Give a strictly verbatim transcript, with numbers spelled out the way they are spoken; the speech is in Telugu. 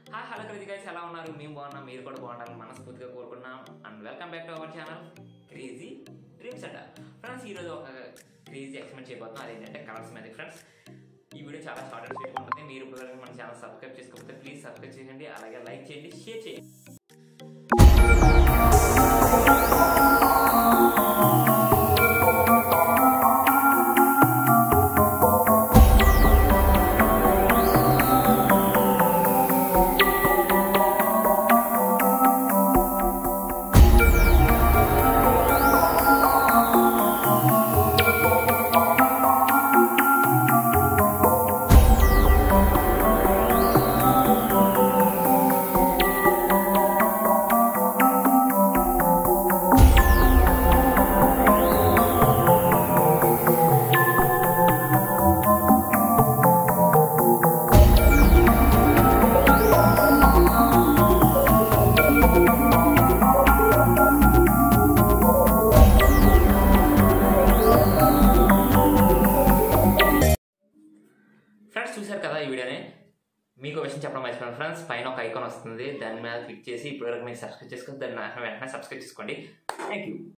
హాయ్ హలో క్రేజీ గైస్, ఎలా ఉన్నారు? మేము బాగున్నాం, మీరు కూడా బాగుండాలని మనస్ఫూర్తిగా కోరుకున్నాం. And welcome back to our channel crazy dreams Adda. Friends, ఈరోజు ఒక క్రేజీ ఎక్స్పెరిమెంట్ చేయబోతున్నాం. అదేంటంటే కలర్స్ మ్యాజిక్. ఫ్రెండ్స్, ఈ వీడియో చాలా షార్ట్ అండ్ స్వీట్గా ఉంటుంది. మీరు మన ఛానల్ సబ్స్క్రైబ్ చేసుకోకపోతే ప్లీజ్ సబ్స్క్రైబ్ చేయండి, అలాగే లైక్ చేయండి, షేర్ చేయండి. ఫ్రెండ్స్, చూశారు కదా ఈ వీడియోని. మీకు విషయం చెప్పడం మర్చిపోయాను ఫ్రెండ్స్. పైన ఒక ఐకాన్ వస్తుంది, దాని మీద క్లిక్ చేసి ఇప్పటివరకు మీరు సబ్స్క్రైబ్ చేసుకోండి. దాన్ని వెంటనే సబ్స్క్రైబ్ చేసుకోండి. Thank you.